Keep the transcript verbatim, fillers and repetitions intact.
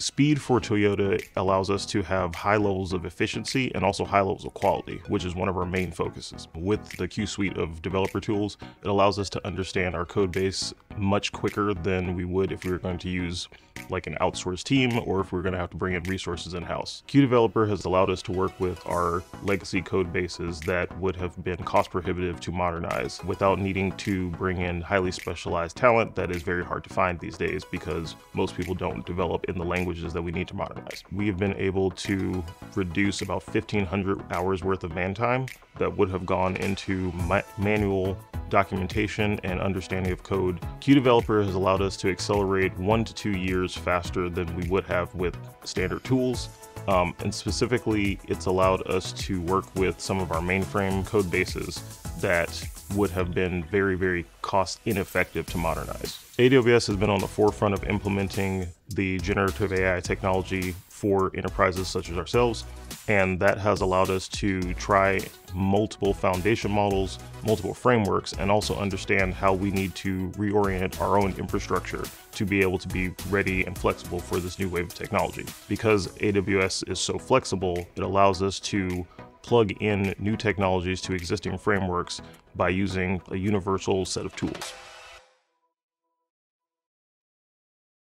Speed for Toyota allows us to have high levels of efficiency and also high levels of quality, which is one of our main focuses. With the Q suite of developer tools, it allows us to understand our code base much quicker than we would if we were going to use like an outsourced team or if we we're going to have to bring in resources in-house. Q Developer has allowed us to work with our legacy code bases that would have been cost prohibitive to modernize without needing to bring in highly specialized talent that is very hard to find these days because most people don't develop in the languages that we need to modernize. We have been able to reduce about fifteen hundred hours worth of man time that would have gone into ma manual documentation and understanding of code. Q Developer has allowed us to accelerate one to two years faster than we would have with standard tools. Um, and specifically, it's allowed us to work with some of our mainframe code bases that would have been very, very cost ineffective to modernize. A W S has been on the forefront of implementing the generative A I technology for enterprises such as ourselves, and that has allowed us to try multiple foundation models, multiple frameworks, and also understand how we need to reorient our own infrastructure to be able to be ready and flexible for this new wave of technology. Because A W S is so flexible, it allows us to plug in new technologies to existing frameworks by using a universal set of tools.